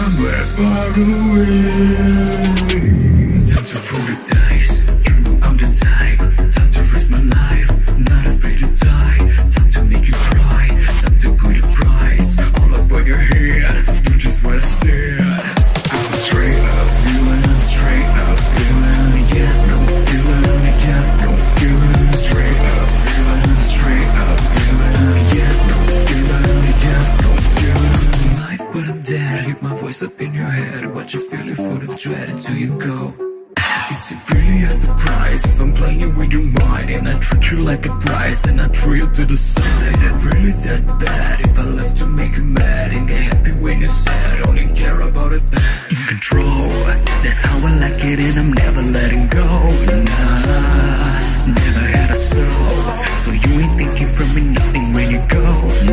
somewhere far away. Time to roll the dice, I'm the type. Time to risk my life, not afraid to die. Time to make you cry, time to put a price all over your head. Do just what I said. I'm straight up villain, straight up villain. Yeah, no feeling, yeah, no feeling. Straight up villain, straight up villain. Yeah, no feeling, yeah, no feeling. Life, but I'm dead. Hear my voice up in your head. Watch you feel it full of dread until you go. Is it really a surprise if I'm playing with your mind and I treat you like a prize, then I throw you to the side? Ain't really that bad if I left to make you mad and get happy when you're sad, only care about it bad. In control, that's how I like it and I'm never letting go. Nah, never had a soul, so you ain't thinking from me nothing when you go.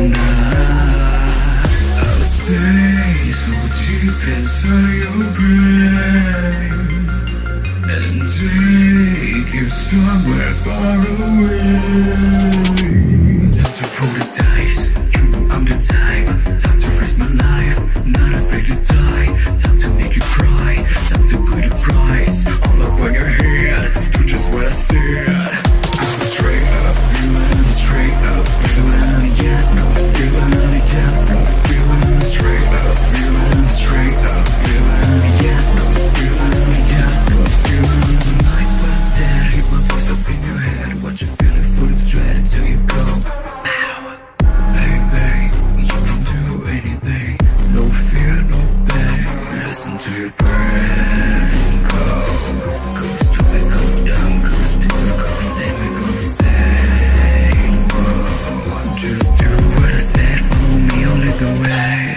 Nah, I'll stay so deep inside your brain and take you somewhere far away. Time to roll the dice, I'm the type. Time to risk my life, not afraid to die. Time to make you cry, time to put a price all over your head. Do just what I said. I'm straight up villain, straight up villain. Yeah, no feeling, yeah, no feeling. Straight up villain, straight up villain. Yeah, no feeling, yeah, no feeling. Life but I'm dead, hear my voice up in your head. Watch you feel it full of dread until you go. Ow. Baby, you can do anything. No fear, no pain. Listen to your brain. Go stupid, go dumb, go stupid, go then we're gonna insane. Whoa. Just do what I said, follow me, I'll lead the way.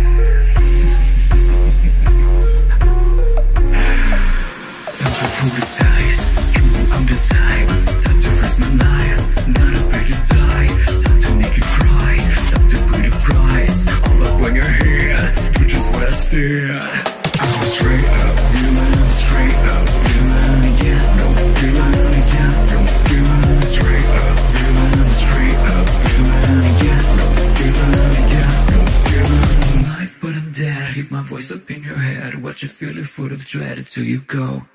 Time to roll the dice, I'm the type. Time to risk my life, not afraid to die. Time to make you cry, time to put a price all over your head. Do just what I said. I'm straight up villain, straight up villain. Yeah, no feeling, yeah, no feeling. Straight up villain, straight up villain. Yeah, no feeling, yeah, no feeling. Life but I'm dead, hear my voice up in your head. Watch you feel it full of dread until you go.